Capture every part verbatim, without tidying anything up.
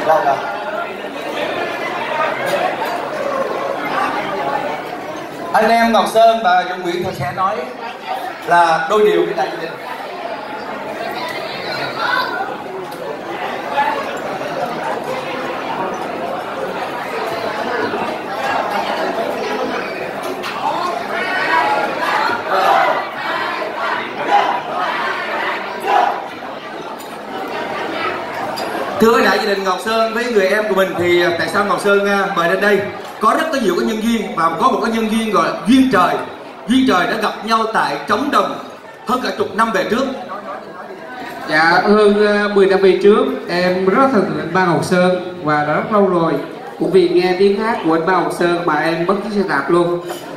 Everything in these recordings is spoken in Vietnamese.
Rồi rồi. Anh em Ngọc Sơn và Dũng Nguyễn sẽ nói là đôi điều với đại gia đình. Thưa đại gia đình Ngọc Sơn với người em của mình thì tại sao Ngọc Sơn mời đến đây? Có rất có nhiều cái nhân duyên và có một cái nhân duyên gọi là duyên trời. Duyên trời đã gặp nhau tại Trống Đồng hơn cả chục năm về trước. Dạ, hơn mười năm về trước em rất thần tượng anh Ba Ngọc Sơn và đã rất lâu rồi cũng vì nghe tiếng hát của anh Ba Ngọc Sơn mà em mất chiếc xe đạp luôn.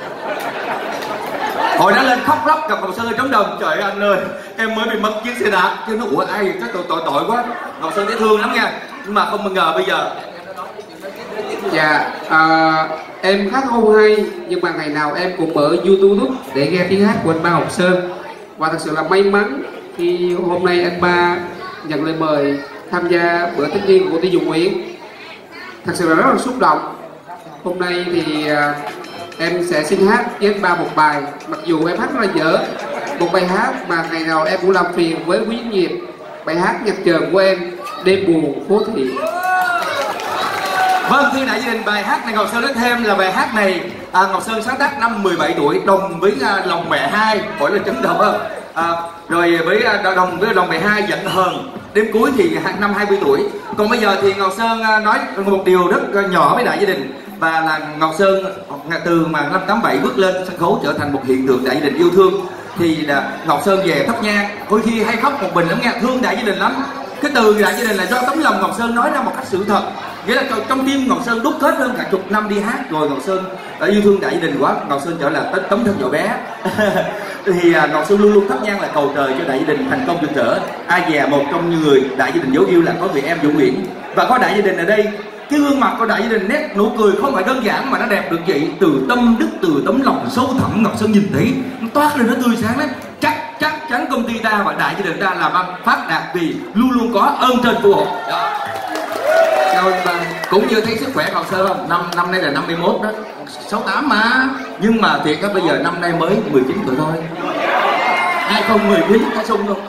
Hồi đó lên khóc lóc gặp Ngọc Sơn ở Trống Đồng, trời ơi anh ơi em mới bị mất chiếc xe đạp, chứ nó ủa ai chắc tội tội tội quá. Ngọc Sơn dễ thương lắm nha, nhưng mà không ngờ bây giờ. Dạ, à, em hát không hay nhưng mà ngày nào em cũng mở YouTube để nghe tiếng hát của anh Ba Ngọc Sơn. Và thật sự là may mắn khi hôm nay anh Ba nhận lời mời tham gia bữa tất niên của Ty Dũng Nguyễn. Thật sự là rất là xúc động. Hôm nay thì à, em sẽ xin hát với anh Ba một bài, mặc dù em hát rất là dở, một bài hát mà ngày nào em cũng làm phiền với quý nghiệp, bài hát nhạc trờn của em, Đêm Buồn Phố Thị. Vâng, thưa đại gia đình, bài hát này Ngọc Sơn nói thêm là bài hát này à, Ngọc Sơn sáng tác năm mười bảy tuổi, đồng với à, lòng mẹ hai, gọi là chấn động không? À, rồi với à, đồng với lòng mẹ hai giận hờn, đêm cuối thì năm hai mươi tuổi. Còn bây giờ thì Ngọc Sơn à, nói một điều rất à, nhỏ với đại gia đình, và là Ngọc Sơn từ mà năm tám bảy bước lên sân khấu trở thành một hiện tượng đại gia đình yêu thương. Thì là Ngọc Sơn về thắp nhang, đôi khi hay khóc một mình lắm nghe, thương đại gia đình lắm. Cái từ đại gia đình là do tấm lòng Ngọc Sơn nói ra một cách sự thật, nghĩa là trong tim Ngọc Sơn đúc kết hơn cả chục năm đi hát rồi. Ngọc Sơn đã yêu thương đại gia đình quá, Ngọc Sơn trở là tấm thân nhỏ bé. Thì Ngọc Sơn luôn luôn thắp nhang là cầu trời cho đại gia đình thành công rực rỡ. Ai dè một trong những người đại gia đình dấu yêu là có người em Dũng Nguyễn, và có đại gia đình ở đây. Cái gương mặt của đại gia đình, nét nụ cười không phải đơn giản mà nó đẹp được vậy, từ tâm đức, từ tấm lòng sâu thẳm. Ngọc Sơn nhìn thấy nó toát lên, nó tươi sáng lắm. Chắc chắc chắn công ty ta và đại gia đình ta làm ăn phát đạt vì luôn luôn có ơn trên phù hộ. Chào anh Ba. Cũng như thấy sức khỏe Ngọc Sơn không? Năm năm nay là năm mươi mốt đó, sáu tám mà. Nhưng mà thiệt á, bây giờ năm nay mới mười chín tuổi thôi. Hai không mười chín cái sung luôn.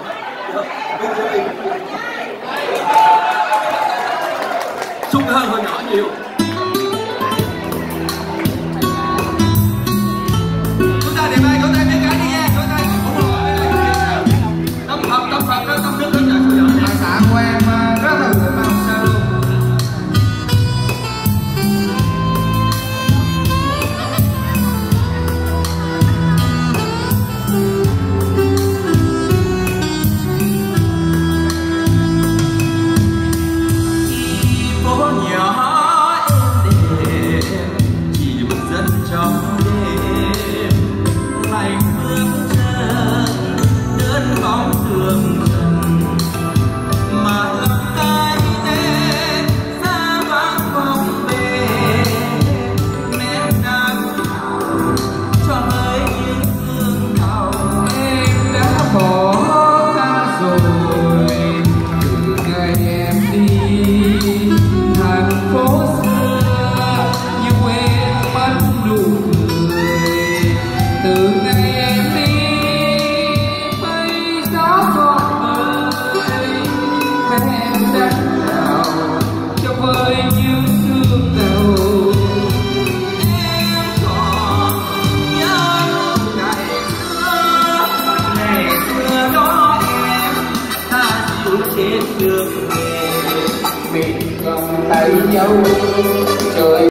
Sung hơn hồi nhỏ nhiều. Chúng ta để bay, chúng ta mấy cái đi nha, chúng ta tâm hợp, tâm hợp, tâm đức, tâm đức. Bài xã của em rất là tự Ba Ngọc Sơn luôn. Trên đường về mình cầm tay nhau trời.